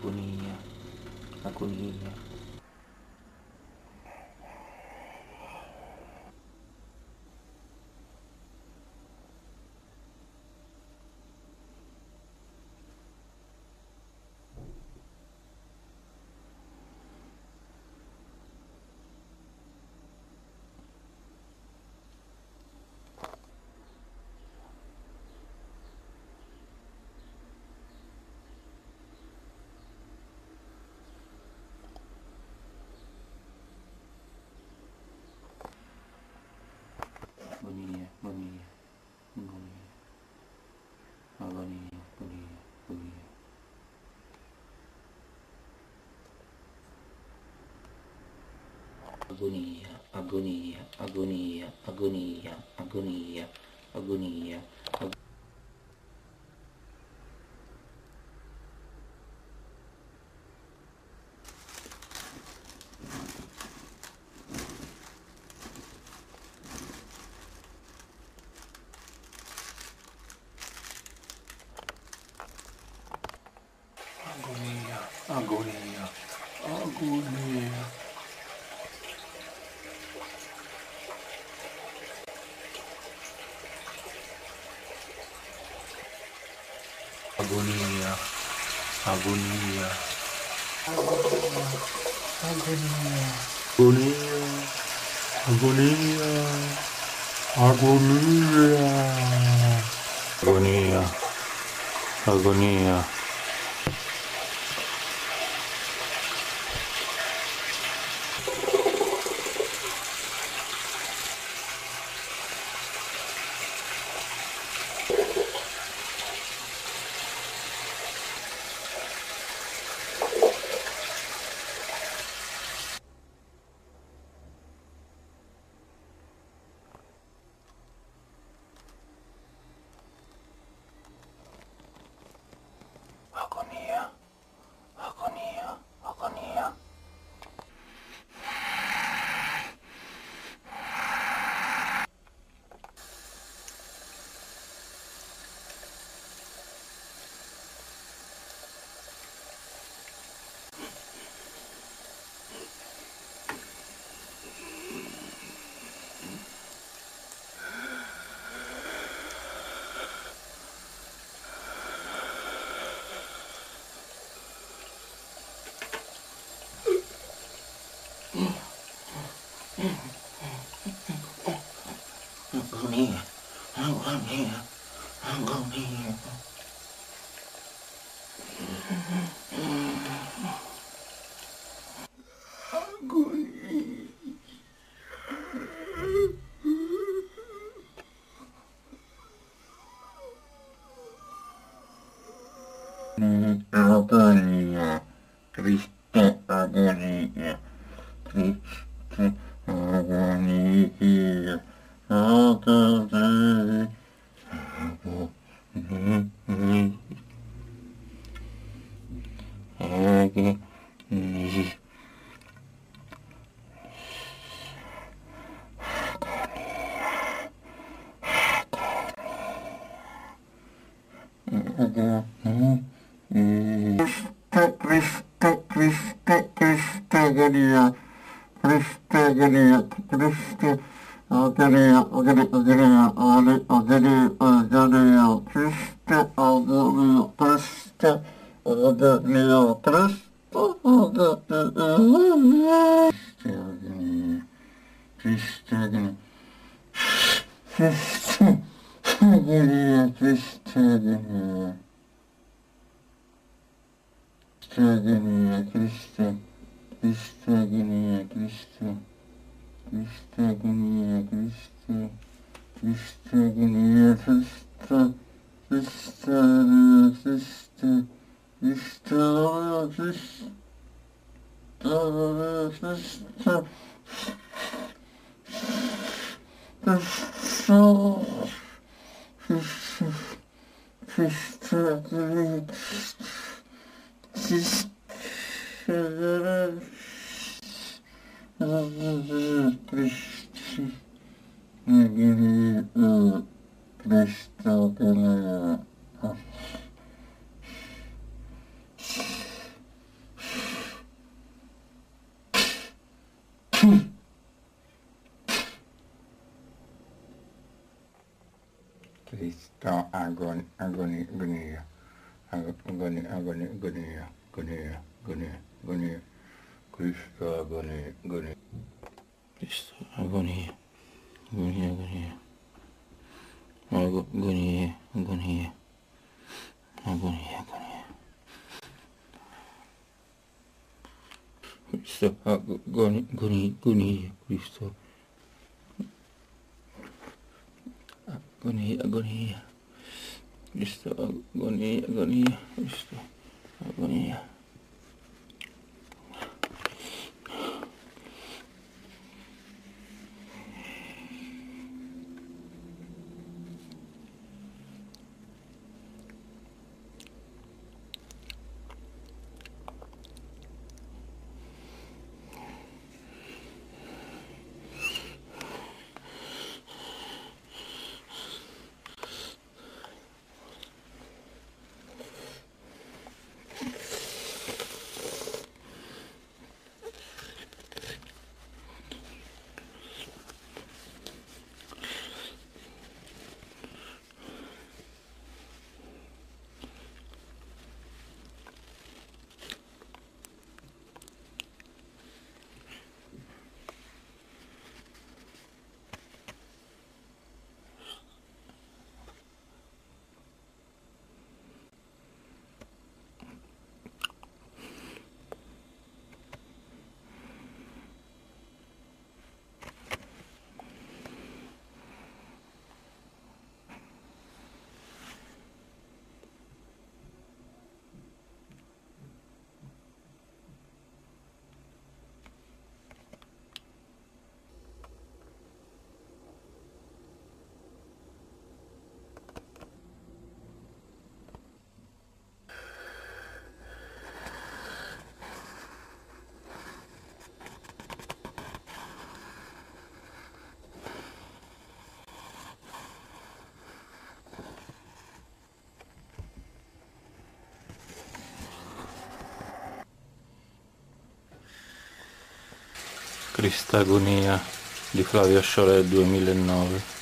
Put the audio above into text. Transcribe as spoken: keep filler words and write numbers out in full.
agonia, agonia. Agonia, agonia, agonia, agonia, agonia, agonia, agonia, agonia, agonia, agonia, agonia. Agonia, agonia, agonia. Agonia, agonia, agonia, agonia, agonia, agonia, agonia, agonia. Agonia, agonia, agonia. Agonia, agonia, agonia. Agonia, Cristo agonia, Cristo agonia, agonia, agonia, agonia. Cristo, Cristo, Cristo, agonia, Cristo, agonia, Cristo, agonia, agonia, agonia, agonia, agonia, Cristo, agonia, Cristo, agonia, Cristo, agonia, Cristo, agonia, Cristo, agonia, Cristo, agonia. Agonia, Cristo, Cristo, agonia, Cristo, Cristo, agonia, Cristo, Cristo, agonia, Cristo, Cristo, Cristo, Cristo, Cristo, Cristo, Cristo, Cristo, Cristo, Cristo, Cristo agon, agoni, agonia, agoni, agoni, agonia, agonia, agonia, agonia, Cristo agonia, agonia, Cristo agonia, agonia, agonia, agonia, agonia, agonia, agonia, Cristo agonia, agonia, agonia, Cristo agonia, agonia, Cristo agonia, agonia, Cristo agonia. Cristagonia di Flavio Sciorer duemilanove.